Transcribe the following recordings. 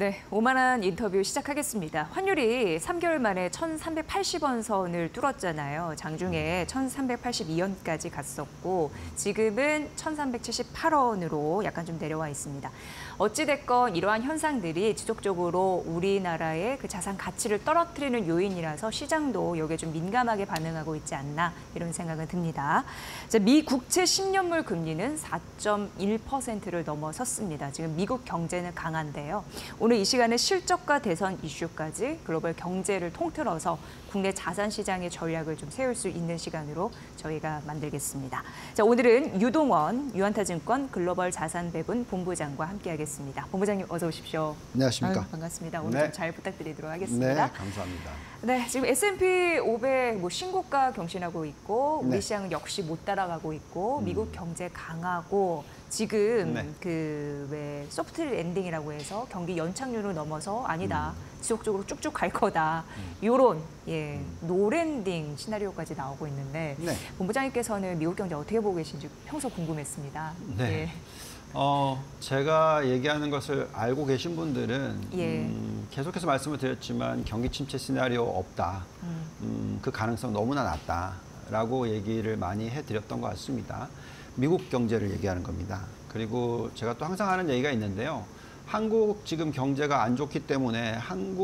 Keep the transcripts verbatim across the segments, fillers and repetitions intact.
네, 오만한 인터뷰 시작하겠습니다. 환율이 삼 개월 만에 천삼백팔십 원 선을 뚫었잖아요. 장중에 천삼백팔십이 원까지 갔었고 지금은 천삼백칠십팔 원으로 약간 좀 내려와 있습니다. 어찌됐건 이러한 현상들이 지속적으로 우리나라의 그 자산 가치를 떨어뜨리는 요인이라서 시장도 여기에 좀 민감하게 반응하고 있지 않나 이런 생각은 듭니다. 자, 미 국채 십 년물 금리는 사 점 일 퍼센트를 넘어섰습니다. 지금 미국 경제는 강한데요. 오늘 이 시간에 실적과 대선 이슈까지 글로벌 경제를 통틀어서 국내 자산 시장의 전략을 좀 세울 수 있는 시간으로 저희가 만들겠습니다. 자, 오늘은 유동원 유한타증권 글로벌 자산 배분 본부장과 함께하겠습니다. 본부장님 어서 오십시오. 안녕하십니까. 아유, 반갑습니다. 오늘 네. 좀 잘 부탁드리도록 하겠습니다. 네, 감사합니다. 네, 지금 에스 앤 피 오백 뭐 신고가 경신하고 있고 우리 네. 시장은 역시 못 따라가고 있고 미국 경제 강하고 지금 네. 그 왜 소프트 랜딩이라고 해서 경기 연착륙을 넘어서 아니다 음. 지속적으로 쭉쭉 갈 거다 이런 예 노랜딩 시나리오까지 나오고 있는데 네. 본부장님께서는 미국 경제 어떻게 보고 계신지 평소 궁금했습니다. 네. 예. 어, 제가 얘기하는 것을 알고 계신 분들은 예. 음, 계속해서 말씀을 드렸지만 경기 침체 시나리오 없다. 음. 음, 그 가능성 너무나 낮다라고 얘기를 많이 해드렸던 것 같습니다. 미국 경제를 얘기하는 겁니다. 그리고 제가 또 항상 하는 얘기가 있는데요. 한국 지금 경제가 안 좋기 때문에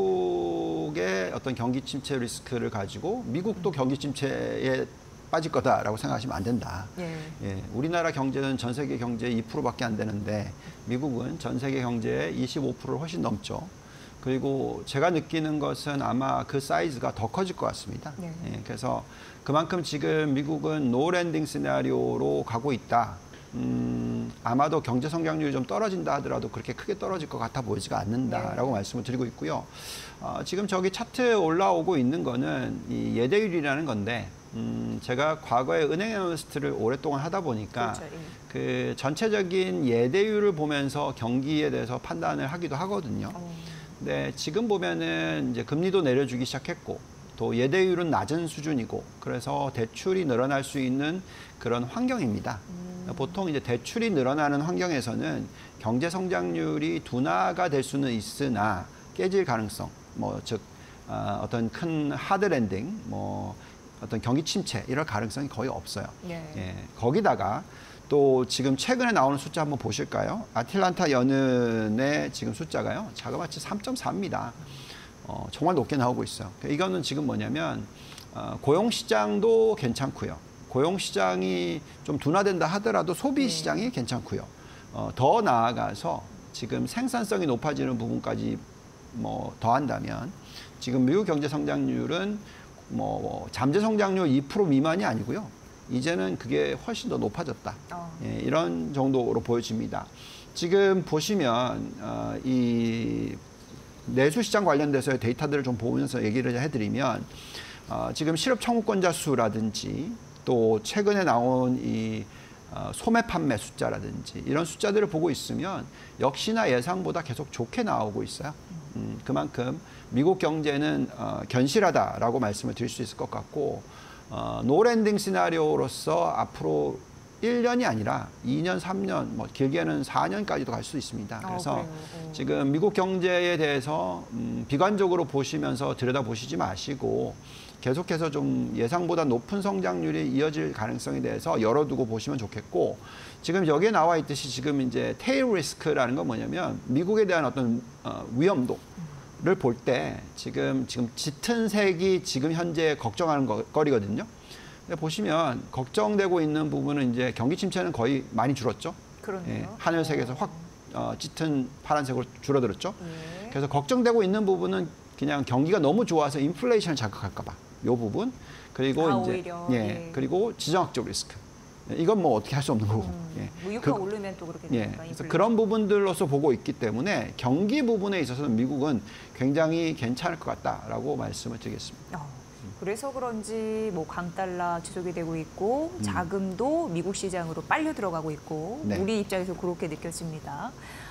한국의 어떤 경기 침체 리스크를 가지고 미국도 경기 침체에 빠질 거다라고 생각하시면 안 된다. 예. 예, 우리나라 경제는 전 세계 경제의 이 퍼센트밖에 안 되는데 미국은 전 세계 경제의 이십오 퍼센트를 훨씬 넘죠. 그리고 제가 느끼는 것은 아마 그 사이즈가 더 커질 것 같습니다. 네. 예, 그래서 그만큼 지금 미국은 노랜딩 시나리오로 가고 있다. 음, 아마도 경제 성장률이 좀 떨어진다 하더라도 그렇게 크게 떨어질 것 같아 보이지가 않는다라고 네. 말씀을 드리고 있고요. 어, 지금 저기 차트에 올라오고 있는 거는 이 예대율이라는 건데 음, 제가 과거에 은행 애널리스트를 오랫동안 하다 보니까 그렇죠. 예. 그 전체적인 예대율을 보면서 경기에 대해서 판단을 하기도 하거든요. 어. 근데 지금 보면은 이제 금리도 내려주기 시작했고 또 예대율은 낮은 수준이고 그래서 대출이 늘어날 수 있는 그런 환경입니다. 음. 보통 이제 대출이 늘어나는 환경에서는 경제 성장률이 둔화가 될 수는 있으나 깨질 가능성, 뭐 즉 어, 어떤 큰 하드 랜딩, 뭐 어떤 경기 침체 이럴 가능성이 거의 없어요. 예. 예, 거기다가 또 지금 최근에 나오는 숫자 한번 보실까요? 아틀란타 연은의 지금 숫자가요, 자그마치 삼 점 사입니다. 어, 정말 높게 나오고 있어요. 이거는 지금 뭐냐면 어, 고용 시장도 괜찮고요. 고용 시장이 좀 둔화된다 하더라도 소비 시장이 네. 괜찮고요. 어, 더 나아가서 지금 생산성이 높아지는 부분까지 뭐 더한다면 지금 미국 경제 성장률은 뭐 잠재 성장률 이 퍼센트 미만이 아니고요. 이제는 그게 훨씬 더 높아졌다. 어. 예, 이런 정도로 보여집니다. 지금 보시면 어, 이 내수시장 관련돼서의 데이터들을 좀 보면서 얘기를 해드리면 어, 지금 실업 청구권자 수라든지 또 최근에 나온 이 어, 소매 판매 숫자라든지 이런 숫자들을 보고 있으면 역시나 예상보다 계속 좋게 나오고 있어요. 음, 그만큼 미국 경제는 어, 견실하다라고 말씀을 드릴 수 있을 것 같고 어, 노랜딩 시나리오로서 앞으로 일 년이 아니라 이 년, 삼 년, 뭐 길게는 사 년까지도 갈 수 있습니다. 그래서 어, 어. 지금 미국 경제에 대해서 음, 비관적으로 보시면서 들여다보시지 마시고 계속해서 좀 예상보다 높은 성장률이 이어질 가능성에 대해서 열어두고 보시면 좋겠고 지금 여기에 나와 있듯이 지금 이제 테일 리스크라는 건 뭐냐면 미국에 대한 어떤 어, 위험도를 볼 때 지금 지금 짙은 색이 지금 현재 걱정하는 거, 거리거든요. 근데 보시면 걱정되고 있는 부분은 이제 경기 침체는 거의 많이 줄었죠. 그렇네요. 예, 하늘색에서 확 어, 짙은 파란색으로 줄어들었죠. 예. 그래서 걱정되고 있는 부분은 그냥 경기가 너무 좋아서 인플레이션을 자극할까 봐. 요 부분. 그리고 아, 이제 오히려. 예. 예. 그리고 지정학적 리스크. 이건 뭐 어떻게 할 수 없는 거고. 음, 예. 뭐 유가 그, 오르면 또 그렇게 예. 되니까. 그래서 그런 부분들로서 보고 있기 때문에 경기 부분에 있어서는 미국은 굉장히 괜찮을 것 같다라고 말씀을 드리겠습니다. 어, 그래서 그런지 뭐 강달러 지속이 되고 있고 음. 자금도 미국 시장으로 빨려 들어가고 있고 네. 우리 입장에서 그렇게 느껴집니다.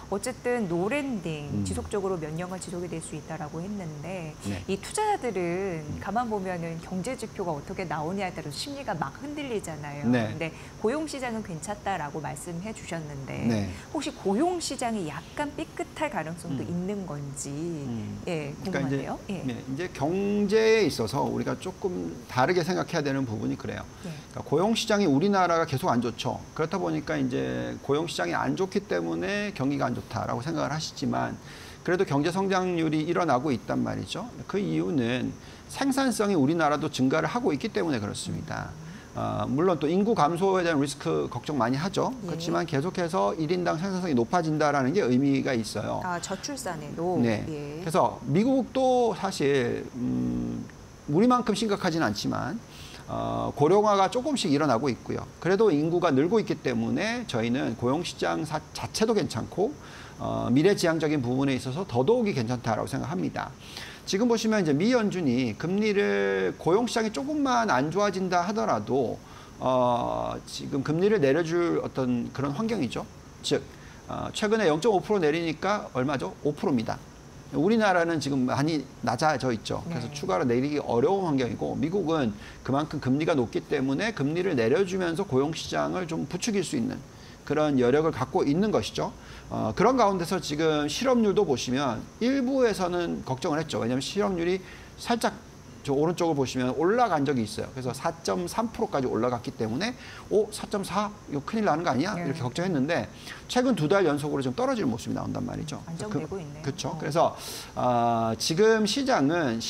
어쨌든 노랜딩 음. 지속적으로 몇 년간 지속이 될 수 있다라고 했는데 네. 이 투자자들은 가만 보면은 경제 지표가 어떻게 나오냐에 따라서 심리가 막 흔들리잖아요. 네. 근데 고용 시장은 괜찮다라고 말씀해 주셨는데 네. 혹시 고용 시장이 약간 삐끗할 가능성도 음. 있는 건지 음. 예, 그러니까 이제, 궁금한데요. 예. 네, 이제 경제에 있어서 우리가 조금 다르게 생각해야 되는 부분이 그래요. 예. 그러니까 고용 시장이 우리나라가 계속 안 좋죠. 그렇다 보니까 이제 고용 시장이 안 좋기 때문에 경기가 안 좋다라고 생각을 하시지만 그래도 경제 성장률이 일어나고 있단 말이죠. 그 이유는 생산성이 우리나라도 증가를 하고 있기 때문에 그렇습니다. 어, 물론 또 인구 감소에 대한 리스크 걱정 많이 하죠. 예. 그렇지만 계속해서 일 인당 생산성이 높아진다라는 게 의미가 있어요. 아, 저출산에도 네. 예. 그래서 미국도 사실 음, 우리만큼 심각하지는 않지만 어, 고령화가 조금씩 일어나고 있고요. 그래도 인구가 늘고 있기 때문에 저희는 고용시장 사, 자체도 괜찮고 어, 미래지향적인 부분에 있어서 더더욱이 괜찮다라고 생각합니다. 지금 보시면 이제 미 연준이 금리를 고용시장이 조금만 안 좋아진다 하더라도 어, 지금 금리를 내려줄 어떤 그런 환경이죠. 즉 어, 최근에 영 점 오 퍼센트 내리니까 얼마죠? 오 퍼센트입니다. 우리나라는 지금 많이 낮아져 있죠. 그래서 네. 추가로 내리기 어려운 환경이고 미국은 그만큼 금리가 높기 때문에 금리를 내려주면서 고용시장을 좀 부추길 수 있는 그런 여력을 갖고 있는 것이죠. 어, 그런 가운데서 지금 실업률도 보시면 일부에서는 걱정을 했죠. 왜냐하면 실업률이 살짝 저 오른쪽을 보시면 올라간 적이 있어요. 그래서 사 점 삼 퍼센트까지 올라갔기 때문에 오, 사 점 사? 이거 큰일 나는 거 아니야? 네. 이렇게 걱정했는데 최근 두 달 연속으로 좀 떨어지는 모습이 나온단 말이죠. 안정되고 그, 있네요. 그렇죠. 어. 그래서 어, 지금 시장은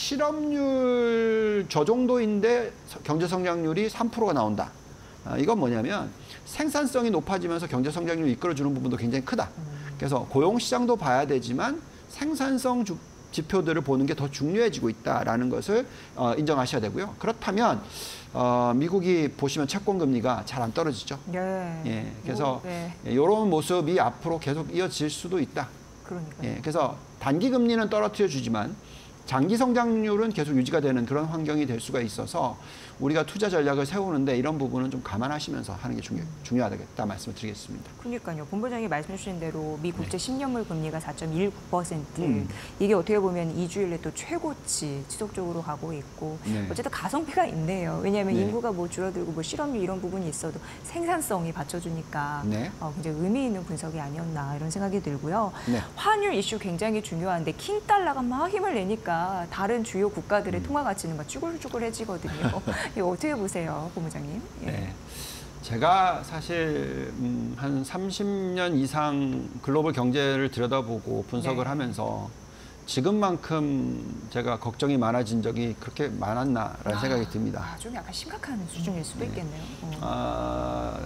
실업률 저 정도인데 경제 성장률이 삼 퍼센트가 나온다. 어, 이건 뭐냐면 생산성이 높아지면서 경제 성장률을 이끌어주는 부분도 굉장히 크다. 그래서 고용 시장도 봐야 되지만 생산성 주, 지표들을 보는 게 더 중요해지고 있다라는 것을 어, 인정하셔야 되고요. 그렇다면 어, 미국이 보시면 채권 금리가 잘 안 떨어지죠. 예. 예, 그래서 오, 네. 이런 모습이 앞으로 계속 이어질 수도 있다. 그러니까요. 예, 그래서 단기 금리는 떨어뜨려 주지만 장기 성장률은 계속 유지가 되는 그런 환경이 될 수가 있어서 우리가 투자 전략을 세우는데 이런 부분은 좀 감안하시면서 하는 게 중요, 중요하겠다 말씀을 드리겠습니다. 그러니까요. 본부장이 말씀해 주신 대로 미 국제 십 년물 금리가 사 점 일구 퍼센트. 음. 이게 어떻게 보면 이 주일에 또 최고치 지속적으로 가고 있고 네. 어쨌든 가성비가 있네요. 왜냐하면 네. 인구가 뭐 줄어들고 뭐 실업률 이런 부분이 있어도 생산성이 받쳐주니까 네. 어, 굉장히 의미 있는 분석이 아니었나 이런 생각이 들고요. 네. 환율 이슈 굉장히 중요한데 킹 달러가 막 힘을 내니까 다른 주요 국가들의 음. 통화 가치는 막 쭈글쭈글해지거든요. 이거 어떻게 보세요, 본부장님? 예. 네. 제가 사실 음, 한 삼십 년 이상 글로벌 경제를 들여다보고 분석을 네. 하면서 지금만큼 제가 걱정이 많아진 적이 그렇게 많았나라는 아, 생각이 듭니다. 아, 좀 약간 심각한 수준일 수도 있겠네요. 어. 아,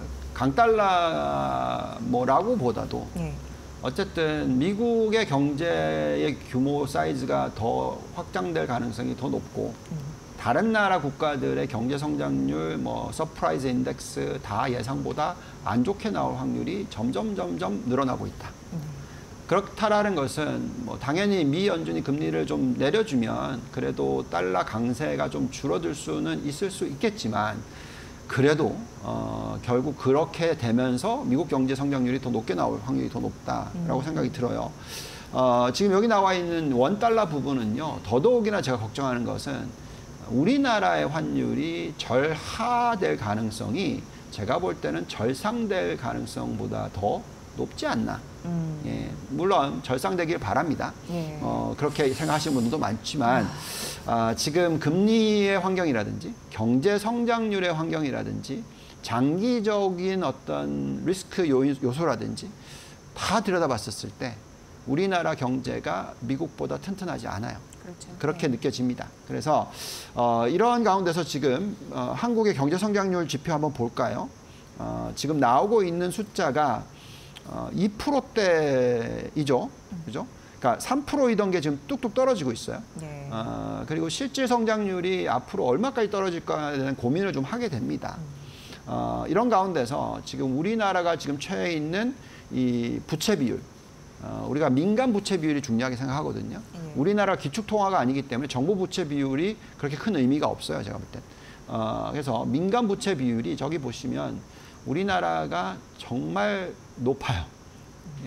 강달러 뭐라고 보다도 예. 어쨌든 미국의 경제의 규모 사이즈가 더 확장될 가능성이 더 높고 음. 다른 나라 국가들의 경제 성장률, 뭐 서프라이즈 인덱스 다 예상보다 안 좋게 나올 확률이 점점 점점 늘어나고 있다. 음. 그렇다라는 것은 뭐 당연히 미 연준이 금리를 좀 내려주면 그래도 달러 강세가 좀 줄어들 수는 있을 수 있겠지만 그래도 어, 결국 그렇게 되면서 미국 경제 성장률이 더 높게 나올 확률이 더 높다라고 음. 생각이 들어요. 어, 지금 여기 나와 있는 원 달러 부분은요. 더더욱이나 제가 걱정하는 것은 우리나라의 환율이 절하될 가능성이 제가 볼 때는 절상될 가능성보다 더 높지 않나. 음. 예, 물론 절상되길 바랍니다. 예. 어, 그렇게 생각하시는 분들도 많지만 아, 지금 금리의 환경이라든지 경제 성장률의 환경이라든지 장기적인 어떤 리스크 요인, 요소라든지 다 들여다봤었을 때 우리나라 경제가 미국보다 튼튼하지 않아요. 그렇죠. 그렇게 네. 느껴집니다. 그래서 어, 이런 가운데서 지금 어, 한국의 경제 성장률 지표 한번 볼까요? 어, 지금 나오고 있는 숫자가 어, 이 퍼센트대이죠. 그죠? 그러니까 삼 퍼센트이던 게 지금 뚝뚝 떨어지고 있어요. 네. 어, 그리고 실질 성장률이 앞으로 얼마까지 떨어질까에 대한 고민을 좀 하게 됩니다. 어, 이런 가운데서 지금 우리나라가 지금 처해 있는 이 부채 비율, 어, 우리가 민간 부채 비율이 중요하게 생각하거든요. 네. 우리나라 기축통화가 아니기 때문에 정부 부채 비율이 그렇게 큰 의미가 없어요. 제가 볼 땐. 어, 그래서 민간 부채 비율이 저기 보시면 우리나라가 정말 높아요. 예,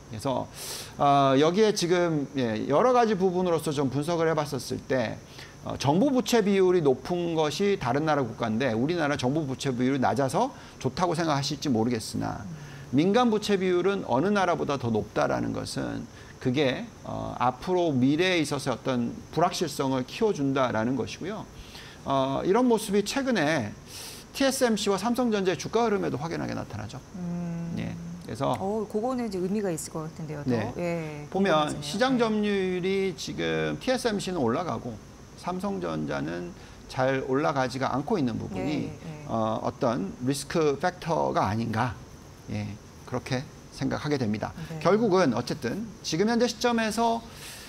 그래서 어, 여기에 지금 예, 여러 가지 부분으로서 좀 분석을 해봤었을 때 어, 정부 부채 비율이 높은 것이 다른 나라 국가인데 우리나라 정부 부채 비율이 낮아서 좋다고 생각하실지 모르겠으나 민간 부채 비율은 어느 나라보다 더 높다라는 것은 그게 어, 앞으로 미래에 있어서 어떤 불확실성을 키워준다라는 것이고요. 어, 이런 모습이 최근에 티에스엠씨와 삼성전자의 주가 흐름에도 확연하게 나타나죠. 음. 예. 그래서 어, 그거는 이제 의미가 있을 것 같은데요. 또. 네. 예, 보면 궁금해지네요. 시장 점유율이 지금 티에스엠씨는 올라가고 삼성전자는 잘 올라가지가 않고 있는 부분이 예, 예. 어, 어떤 리스크 팩터가 아닌가 예, 그렇게 생각하게 됩니다. 네. 결국은 어쨌든 지금 현재 시점에서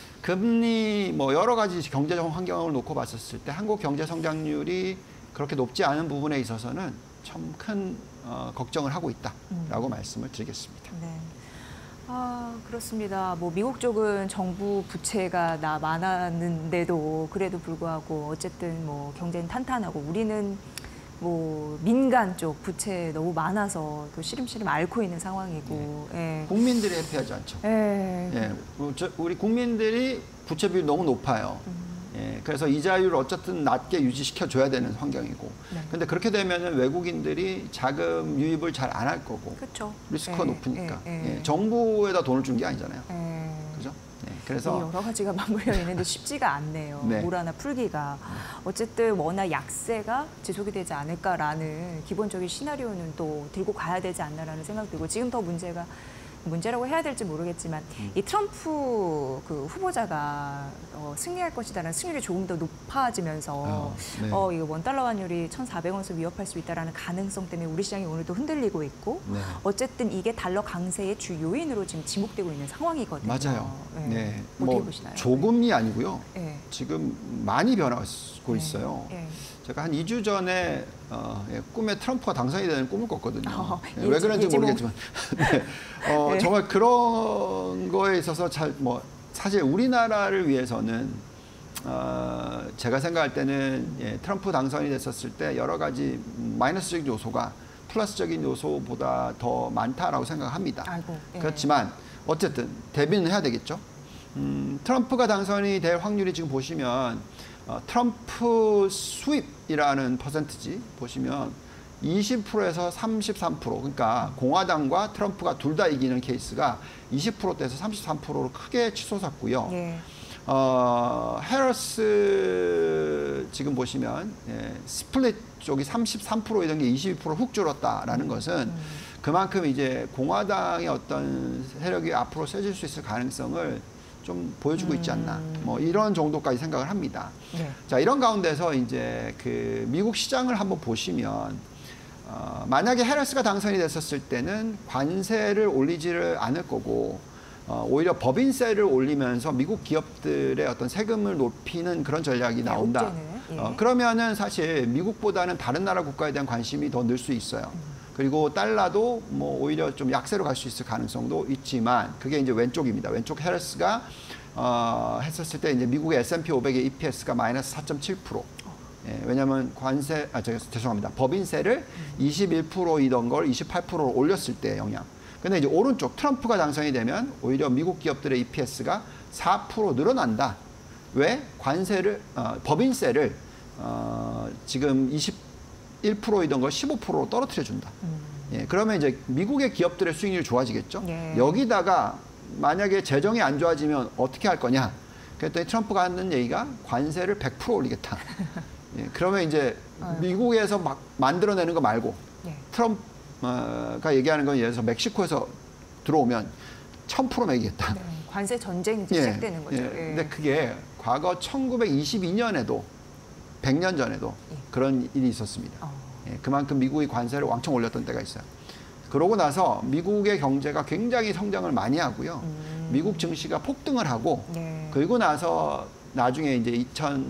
금리 뭐 여러 가지 경제적 환경을 놓고 봤었을 때 한국 경제 성장률이 그렇게 높지 않은 부분에 있어서는 참 큰 어, 걱정을 하고 있다라고 음. 말씀을 드리겠습니다. 네. 아, 그렇습니다. 뭐 미국 쪽은 정부 부채가 나 많았는데도 그래도 불구하고 어쨌든 뭐 경제는 탄탄하고 우리는 뭐 민간 쪽 부채 너무 많아서 또 시름시름 앓고 있는 상황이고. 네. 예. 국민들이 회피하지 않죠. 예. 예. 우리 국민들이 부채 비율이 너무 높아요. 음. 예, 그래서 이자율을 어쨌든 낮게 유지시켜줘야 되는 환경이고. 네. 근데 그렇게 되면은 외국인들이 자금 유입을 잘 안 할 거고. 그렇죠. 리스크가 예, 높으니까. 예, 예. 예, 정부에다 돈을 준 게 아니잖아요. 예. 그죠? 예, 그래서 여러 가지가 맞물려 있는데 쉽지가 않네요. 네. 뭘 하나 풀기가. 어쨌든 워낙 약세가 지속이 되지 않을까라는 기본적인 시나리오는 또 들고 가야 되지 않나라는 생각 들고 지금 더 문제가 문제라고 해야 될지 모르겠지만 음. 이 트럼프 그 후보자가 어, 승리할 것이다라는 승률이 조금 더 높아지면서 어, 네. 어, 이거 원달러 환율이 천사백 원선 위협할 수 있다라는 가능성 때문에 우리 시장이 오늘도 흔들리고 있고 네. 어쨌든 이게 달러 강세의 주 요인으로 지금 지목되고 있는 상황이거든요. 맞아요. 네. 네. 어떻게 뭐 보시나요? 조금이 아니고요. 네. 지금 많이 변하고 네. 있어요. 네. 제가 한 이 주 전에 어, 예, 꿈에 트럼프가 당선이 되는 꿈을 꿨거든요. 어, 예, 왜 그런지 예지몽. 모르겠지만 네. 어, 네. 정말 그런 거에 있어서 잘 뭐 사실 우리나라를 위해서는 어, 제가 생각할 때는 예, 트럼프 당선이 됐었을 때 여러 가지 마이너스적인 요소가 플러스적인 요소보다 더 많다라고 생각합니다. 아이고, 예. 그렇지만 어쨌든 대비는 해야 되겠죠. 음, 트럼프가 당선이 될 확률이 지금 보시면 어, 트럼프 수입이라는 퍼센트지 보시면 이십 퍼센트에서 삼십삼 퍼센트 그러니까 공화당과 트럼프가 둘 다 이기는 케이스가 이십 퍼센트대에서 삼십삼 퍼센트로 크게 치솟았고요. 예. 어, 해러스 지금 보시면 예, 스플릿 쪽이 삼십삼 퍼센트이던 게 이십이 퍼센트 훅 줄었다라는 것은 음. 그만큼 이제 공화당의 어떤 세력이 앞으로 세질 수 있을 가능성을 좀 보여주고 있지 않나. 음. 뭐 이런 정도까지 생각을 합니다. 네. 자, 이런 가운데서 이제 그 미국 시장을 한번 보시면 어, 만약에 해러스가 당선이 됐었을 때는 관세를 올리지를 않을 거고 어, 오히려 법인세를 올리면서 미국 기업들의 어떤 세금을 높이는 그런 전략이 나온다. 예. 어, 그러면은 사실 미국보다는 다른 나라 국가에 대한 관심이 더 늘 수 있어요. 음. 그리고 달러도 뭐 오히려 좀 약세로 갈 수 있을 가능성도 있지만 그게 이제 왼쪽입니다. 왼쪽 해러스가 어, 했었을 때 이제 미국의 에스 앤 피 오백의 이 피 에스가 마이너스 사 점 칠 퍼센트. 예, 왜냐하면 관세, 아, 제가 죄송합니다. 법인세를 이십일 퍼센트이던 걸 이십팔 퍼센트로 올렸을 때 영향. 근데 이제 오른쪽 트럼프가 당선이 되면 오히려 미국 기업들의 이 피 에스가 사 퍼센트 늘어난다. 왜? 관세를, 어, 법인세를 어, 지금 이십일 퍼센트이던 걸 십오 퍼센트로 떨어뜨려 준다. 음. 예, 그러면 이제 미국의 기업들의 수익률이 좋아지겠죠. 예. 여기다가 만약에 재정이 안 좋아지면 어떻게 할 거냐? 그랬더니 트럼프가 하는 얘기가 관세를 백 퍼센트 올리겠다. 예, 그러면 이제 아유. 미국에서 막 만들어내는 거 말고 예. 트럼프가 얘기하는 건 예를 들어서 멕시코에서 들어오면 천 퍼센트 매기겠다. 네, 관세 전쟁이 예, 시작되는 거죠. 예. 예. 근데 그게 과거 천구백이십이 년에도 백 년 전에도 예. 그런 일이 있었습니다. 어. 예, 그만큼 미국이 관세를 왕창 올렸던 때가 있어요. 그러고 나서 미국의 경제가 굉장히 성장을 많이 하고요. 음. 미국 증시가 폭등을 하고 네. 그리고 나서 나중에 이제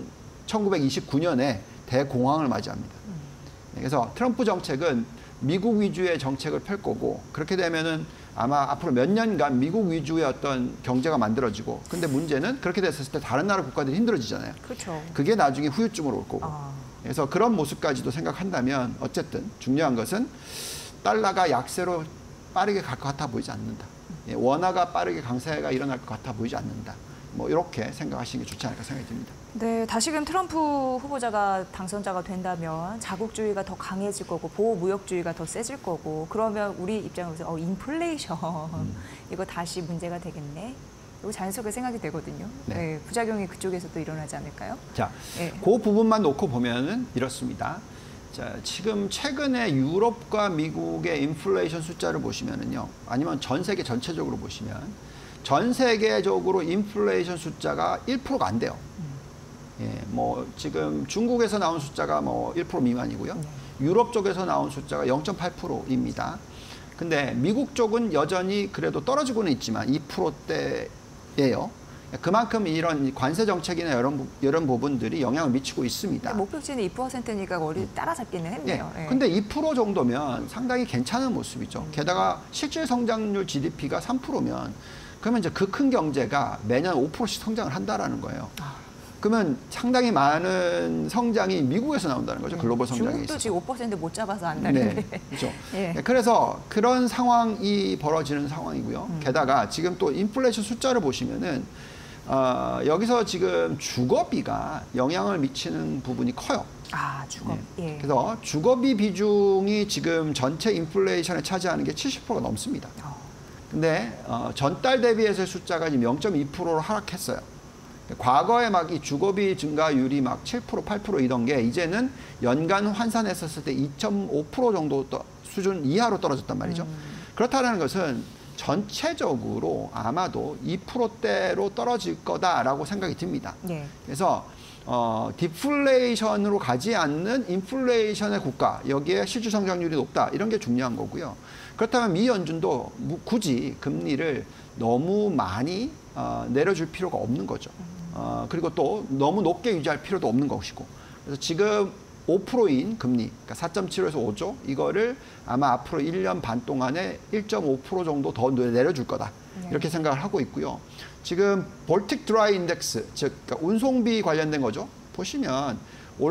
천구백이십구 년에 대공황을 맞이합니다. 음. 그래서 트럼프 정책은 미국 위주의 정책을 펼 거고 그렇게 되면은 아마 앞으로 몇 년간 미국 위주의 어떤 경제가 만들어지고 근데 문제는 그렇게 됐을 때 다른 나라 국가들이 힘들어지잖아요. 그렇죠. 그게 나중에 후유증으로 올 거고. 아. 그래서 그런 모습까지도 생각한다면 어쨌든 중요한 것은 달러가 약세로 빠르게 갈 것 같아 보이지 않는다. 예, 원화가 빠르게 강세가 일어날 것 같아 보이지 않는다. 뭐 이렇게 생각하시는 게 좋지 않을까 생각이 듭니다. 네, 다시금 트럼프 후보자가 당선자가 된다면 자국주의가 더 강해질 거고 보호무역주의가 더 세질 거고 그러면 우리 입장에서 어, 인플레이션 음. 이거 다시 문제가 되겠네. 이거 자연스럽게 생각이 되거든요. 네. 네, 부작용이 그쪽에서도 일어나지 않을까요? 자, 네. 그 부분만 놓고 보면은 이렇습니다. 자, 지금 최근에 유럽과 미국의 인플레이션 숫자를 보시면은요, 아니면 전 세계 전체적으로 보시면 전 세계적으로 인플레이션 숫자가 일 퍼센트가 안 돼요. 음. 예, 뭐 지금 중국에서 나온 숫자가 뭐 일 퍼센트 미만이고요. 네. 유럽 쪽에서 나온 숫자가 영 점 팔 퍼센트입니다. 근데 미국 쪽은 여전히 그래도 떨어지고는 있지만 이 퍼센트대예요. 그만큼 이런 관세 정책이나 이런, 이런 부분들이 영향을 미치고 있습니다. 목표치는 이 퍼센트니까 어디 따라잡기는 했네요. 네. 근데 이 퍼센트 정도면 상당히 괜찮은 모습이죠. 음. 게다가 실질 성장률 지디피가 삼 퍼센트면 그러면 이제 그 큰 경제가 매년 오 퍼센트씩 성장을 한다라는 거예요. 아. 그러면 상당히 많은 성장이 미국에서 나온다는 거죠. 네. 글로벌 성장에 중국도 있어서. 지금 오 퍼센트 못 잡아서 안다는데. 네. 그렇죠. 네. 네. 그래서 그런 상황이 벌어지는 상황이고요. 음. 게다가 지금 또 인플레이션 숫자를 보시면은 어, 여기서 지금 주거비가 영향을 미치는 부분이 커요. 아, 주거비. 네. 예. 그래서 주거비 비중이 지금 전체 인플레이션에 차지하는 게 칠십 퍼센트가 넘습니다. 어. 근데 어, 전달 대비해서의 숫자가 지금 영 점 이 퍼센트로 하락했어요. 과거에 막 이 주거비 증가율이 막 칠 퍼센트, 팔 퍼센트이던 게 이제는 연간 환산했었을 때 이 점 오 퍼센트 정도 수준 이하로 떨어졌단 말이죠. 음. 그렇다는 것은 전체적으로 아마도 이 퍼센트대로 떨어질 거다라고 생각이 듭니다. 네. 그래서 어, 디플레이션으로 가지 않는 인플레이션의 국가, 여기에 실질 성장률이 높다. 이런 게 중요한 거고요. 그렇다면 미 연준도 굳이 금리를 너무 많이 어, 내려줄 필요가 없는 거죠. 어, 그리고 또 너무 높게 유지할 필요도 없는 것이고. 그래서 지금 오 퍼센트인 금리, 그러니까 사 점 칠오에서 오죠. 이거를 아마 앞으로 일 년 반 동안에 일 점 오 퍼센트 정도 더 내려줄 거다. 네. 이렇게 생각을 하고 있고요. 지금 볼틱 드라이 인덱스, 즉 그러니까 운송비 관련된 거죠. 보시면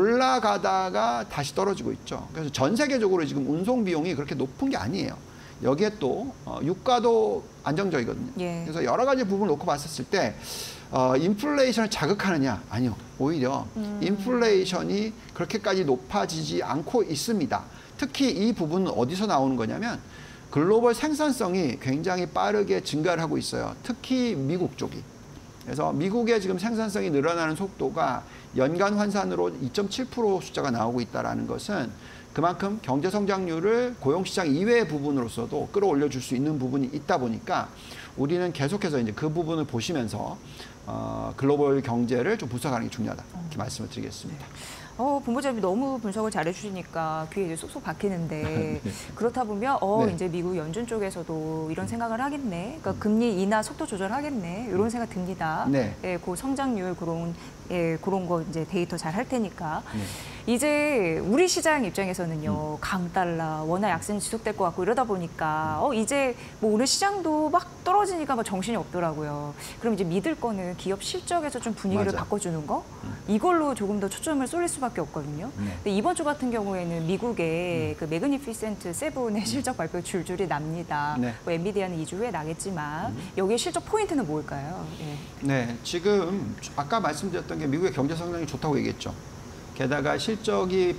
올라가다가 다시 떨어지고 있죠. 그래서 전 세계적으로 지금 운송 비용이 그렇게 높은 게 아니에요. 여기에 또 어, 유가도 안정적이거든요. 예. 그래서 여러 가지 부분을 놓고 봤었을 때 어, 인플레이션을 자극하느냐? 아니요. 오히려 음. 인플레이션이 그렇게까지 높아지지 않고 있습니다. 특히 이 부분은 어디서 나오는 거냐면 글로벌 생산성이 굉장히 빠르게 증가를 하고 있어요. 특히 미국 쪽이. 그래서 미국의 지금 생산성이 늘어나는 속도가 연간 환산으로 이 점 칠 퍼센트 숫자가 나오고 있다는 것은 그만큼 경제 성장률을 고용시장 이외의 부분으로서도 끌어올려 줄 수 있는 부분이 있다 보니까 우리는 계속해서 이제 그 부분을 보시면서 어, 글로벌 경제를 좀 분석하는 게 중요하다. 이렇게 말씀을 드리겠습니다. 어, 본부장님이 너무 분석을 잘해주시니까 귀에 이제 쏙쏙 박히는데 네. 그렇다 보면 어 네. 이제 미국 연준 쪽에서도 이런 생각을 하겠네. 그러니까 금리 인하 속도 조절하겠네. 이런 생각 듭니다. 네. 예, 그 성장률 그런 예, 그런 거 이제 데이터 잘 할 테니까. 네. 이제 우리 시장 입장에서는요, 음. 강달러, 원화 약세는 지속될 것 같고 이러다 보니까 어 이제 뭐 오늘 시장도 막 떨어지니까 막 정신이 없더라고요. 그럼 이제 믿을 거는 기업 실적에서 좀 분위기를 맞아. 바꿔주는 거 음. 이걸로 조금 더 초점을 쏠릴 수밖에 없거든요. 네. 근데 이번 주 같은 경우에는 미국의 음. 그 매그니피센트 세븐의 실적 발표 줄줄이 납니다. 네. 뭐 엔비디아는 이 주 후에 나겠지만 음. 여기에 실적 포인트는 뭘까요? 예. 네, 지금 아까 말씀드렸던 게 미국의 경제 성장이 좋다고 얘기했죠. 게다가 실적이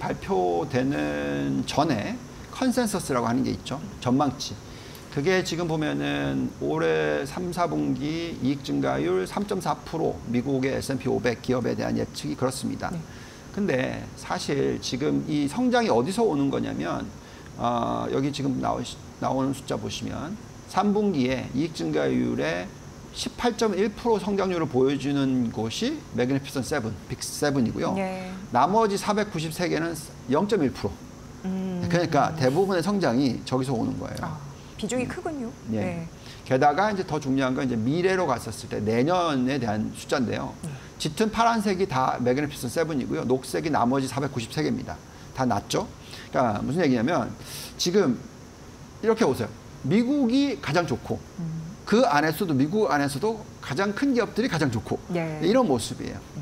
발표되는 전에 컨센서스라고 하는 게 있죠. 전망치. 그게 지금 보면은 올해 삼, 사분기 이익 증가율 삼 점 사 퍼센트 미국의 에스 앤 피 오백 기업에 대한 예측이 그렇습니다. 네. 근데 사실 지금 이 성장이 어디서 오는 거냐면 어, 여기 지금 나오, 나오는 숫자 보시면 삼 분기에 이익 증가율의 십팔 점 일 퍼센트 성장률을 보여주는 곳이 매그니피센트 세븐, 빅 세븐이고요. 네. 나머지 사백구십삼 개는 영 점 일 퍼센트. 음. 그러니까 대부분의 성장이 저기서 오는 거예요. 아, 비중이 음. 크군요. 네. 네. 게다가 이제 더 중요한 건 이제 미래로 갔었을 때 내년에 대한 숫자인데요. 네. 짙은 파란색이 다 매그니피센트 세븐이고요. 녹색이 나머지 사백구십삼 개입니다. 다 낮죠? 그러니까 무슨 얘기냐면 지금 이렇게 보세요. 미국이 가장 좋고 음. 그 안에서도 미국 안에서도 가장 큰 기업들이 가장 좋고 네. 이런 모습이에요. 음.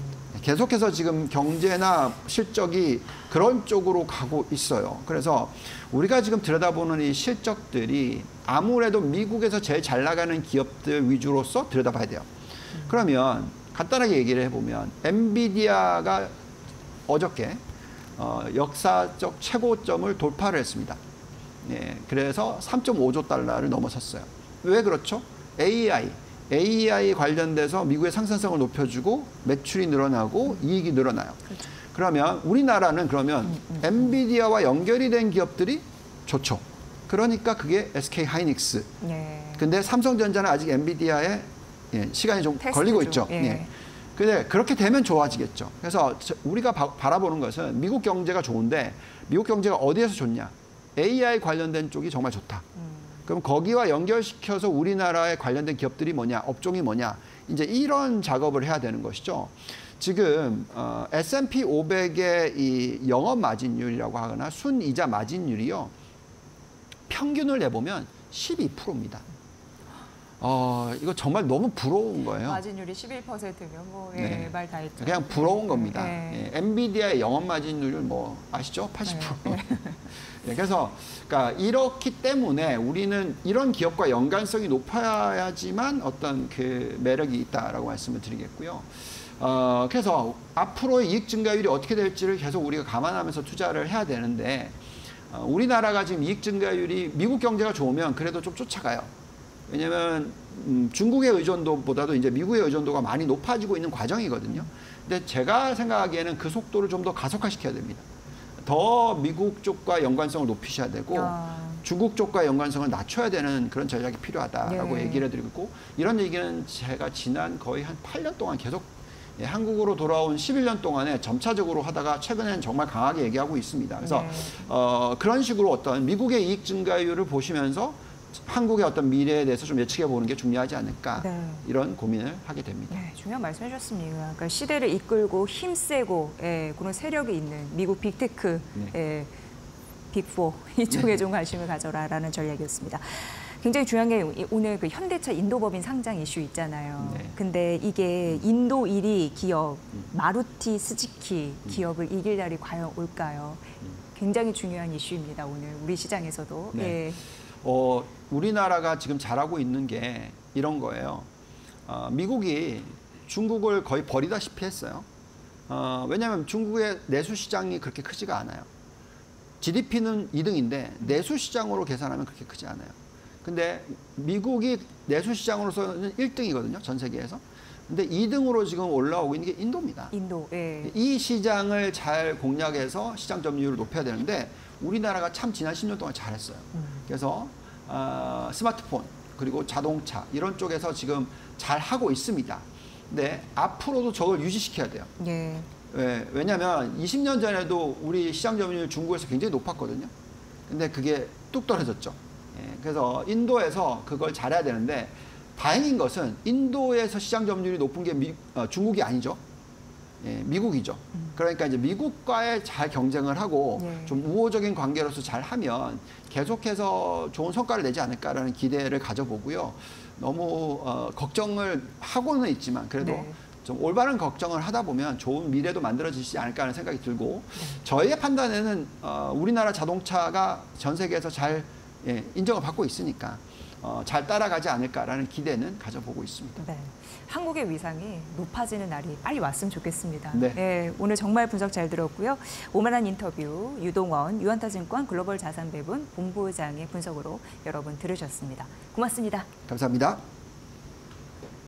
계속해서 지금 경제나 실적이 그런 쪽으로 가고 있어요. 그래서 우리가 지금 들여다보는 이 실적들이 아무래도 미국에서 제일 잘 나가는 기업들 위주로서 들여다봐야 돼요. 그러면 간단하게 얘기를 해보면 엔비디아가 어저께 어, 역사적 최고점을 돌파를 했습니다. 예, 그래서 삼점오조 달러를 넘어섰어요. 왜 그렇죠? 에이아이, 에이아이 관련돼서 미국의 생산성을 높여주고 매출이 늘어나고 이익이 늘어나요. 그렇죠. 그러면 우리나라는 그러면 음, 음, 엔비디아와 연결이 된 기업들이 좋죠. 그러니까 그게 에스케이하이닉스. 예. 근데 삼성전자는 아직 엔비디아에 예, 시간이 좀 걸리고 중. 있죠. 예. 예. 근데 그렇게 되면 좋아지겠죠. 그래서 우리가 바, 바라보는 것은 미국 경제가 좋은데 미국 경제가 어디에서 좋냐? 에이아이 관련된 쪽이 정말 좋다. 음. 그럼 거기와 연결시켜서 우리나라에 관련된 기업들이 뭐냐, 업종이 뭐냐, 이제 이런 작업을 해야 되는 것이죠. 지금 어, 에스 앤 피 오백의 이 영업 마진율이라고 하거나 순이자 마진율이요, 평균을 내보면 십이 퍼센트입니다. 어, 이거 정말 너무 부러운 거예요. 마진율이 십일 퍼센트면 뭐, 예, 네. 말 다 했죠. 그냥 부러운 겁니다. 네. 예, 엔비디아의 영업 마진율 뭐 아시죠? 팔십 퍼센트. 네. 예, 그래서 그러니까 이렇기 때문에 우리는 이런 기업과 연관성이 높아야지만 어떤 그 매력이 있다라고 말씀을 드리겠고요. 어, 그래서 앞으로의 이익 증가율이 어떻게 될지를 계속 우리가 감안하면서 투자를 해야 되는데, 어, 우리나라가 지금 이익 증가율이 미국 경제가 좋으면 그래도 좀 쫓아가요. 왜냐하면 음, 중국의 의존도보다도 이제 미국의 의존도가 많이 높아지고 있는 과정이거든요. 근데 제가 생각하기에는 그 속도를 좀 더 가속화시켜야 됩니다. 더 미국 쪽과 연관성을 높이셔야 되고 아. 중국 쪽과 연관성을 낮춰야 되는 그런 전략이 필요하다라고 예. 얘기를 드리고, 이런 얘기는 제가 지난 거의 한 팔 년 동안 계속 예, 한국으로 돌아온 십일 년 동안에 점차적으로 하다가 최근에는 정말 강하게 얘기하고 있습니다. 그래서 네. 어, 그런 식으로 어떤 미국의 이익 증가율을 보시면서 한국의 어떤 미래에 대해서 좀 예측해 보는 게 중요하지 않을까, 네. 이런 고민을 하게 됩니다. 네, 중요한 말씀해 주셨습니다. 그러니까 시대를 이끌고 힘세고 예, 그런 세력이 있는 미국 빅테크, 네. 예, 빅포 이쪽에 네. 좀 관심을 가져라라는 전략이었습니다. 굉장히 중요한 게 오늘 그 현대차 인도법인 상장 이슈 있잖아요. 네. 근데 이게 인도 일 위 기업 마루티 스즈키 기업을 이길 날이 과연 올까요? 굉장히 중요한 이슈입니다. 오늘 우리 시장에서도. 네. 예. 어, 우리나라가 지금 잘하고 있는 게 이런 거예요. 어, 미국이 중국을 거의 버리다시피 했어요. 어, 왜냐하면 중국의 내수 시장이 그렇게 크지가 않아요. 지디피는 이 등인데 내수 시장으로 계산하면 그렇게 크지 않아요. 근데 미국이 내수 시장으로서는 일 등이거든요, 전 세계에서. 근데 이 등으로 지금 올라오고 있는 게 인도입니다. 인도. 예. 이 시장을 잘 공략해서 시장 점유율을 높여야 되는데 우리나라가 참 지난 십 년 동안 잘했어요. 음. 그래서 어, 스마트폰 그리고 자동차 이런 쪽에서 지금 잘 하고 있습니다. 근데 앞으로도 저걸 유지시켜야 돼요. 예. 왜, 왜냐하면 이십 년 전에도 우리 시장 점유율 중국에서 굉장히 높았거든요. 근데 그게 뚝 떨어졌죠. 예, 그래서 인도에서 그걸 잘해야 되는데, 다행인 것은 인도에서 시장 점유율이 높은 게 미, 어, 중국이 아니죠. 예, 미국이죠. 음. 그러니까 이제 미국과의 잘 경쟁을 하고 예. 좀 우호적인 관계로서 잘 하면 계속해서 좋은 성과를 내지 않을까라는 기대를 가져보고요. 너무 어, 걱정을 하고는 있지만 그래도 네. 좀 올바른 걱정을 하다 보면 좋은 미래도 만들어지지 않을까 하는 생각이 들고, 네. 저희의 판단에는 어, 우리나라 자동차가 전 세계에서 잘 예, 인정을 받고 있으니까 어, 잘 따라가지 않을까라는 기대는 가져보고 있습니다. 네. 한국의 위상이 높아지는 날이 빨리 왔으면 좋겠습니다. 네. 네, 오늘 정말 분석 잘 들었고요. 오만한 인터뷰 유동원 유한타증권 글로벌 자산배분 본부장의 분석으로 여러분 들으셨습니다. 고맙습니다. 감사합니다.